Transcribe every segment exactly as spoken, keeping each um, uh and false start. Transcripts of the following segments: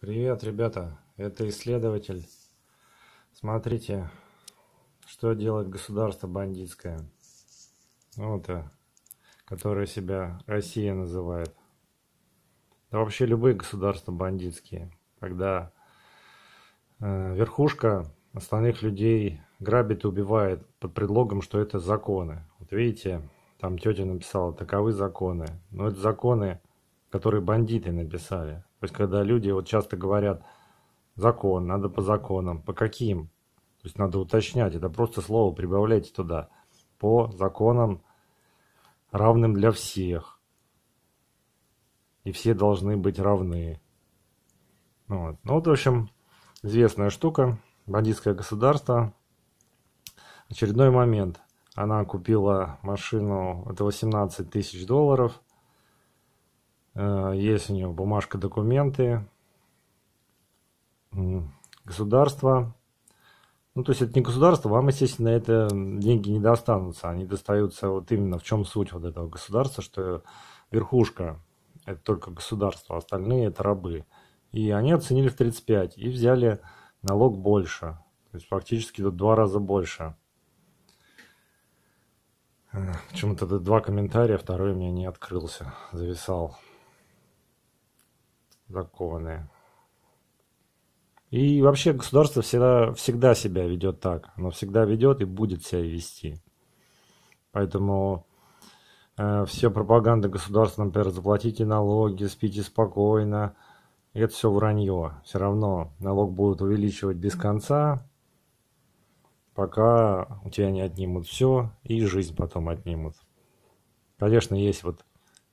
Привет, ребята, это исследователь. Смотрите, что делает государство бандитское. Вот, э, которое себя Россия называет. Да вообще любые государства бандитские. Когда э, верхушка остальных людей грабит и убивает под предлогом, что это законы. Вот видите, там тетя написала, таковы законы. Но это законы, которые бандиты написали. То есть, когда люди вот часто говорят, закон, надо по законам. По каким? То есть надо уточнять. Это просто слово прибавляйте туда. По законам, равным для всех. И все должны быть равны. Вот. Ну вот, в общем, известная штука. Бандитское государство. Очередной момент. Она купила машину, это восемнадцать тысяч долларов. Есть у нее бумажка, документы. Государство. Ну, то есть это не государство, вам, естественно, это деньги не достанутся. Они достаются вот именно в чем суть вот этого государства, что верхушка – это только государство, а остальные – это рабы. И они оценили в тридцать пять и взяли налог больше. То есть фактически тут два раза больше. Почему-то тут два комментария, второй у меня не открылся, зависал. Законы. И вообще государство всегда, всегда себя ведет так. Оно всегда ведет и будет себя вести. Поэтому э, все пропаганда государства, например, заплатите налоги, спите спокойно. Это все вранье. Все равно налог будут увеличивать без конца, пока у тебя не отнимут все, и жизнь потом отнимут. Конечно, есть вот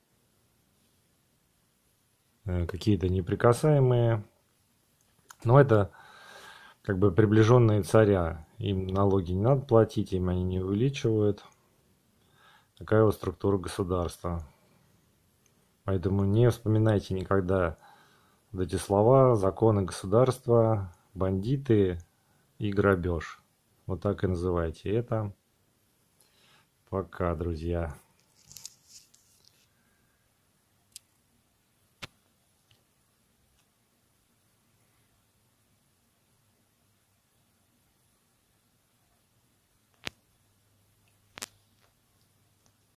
э, какие-то неприкасаемые. Но это как бы приближенные царя. Им налоги не надо платить, им они не увеличивают. Такая вот структура государства. Поэтому не вспоминайте никогда вот эти слова: законы государства, бандиты и грабеж. Вот так и называйте это. Пока, друзья.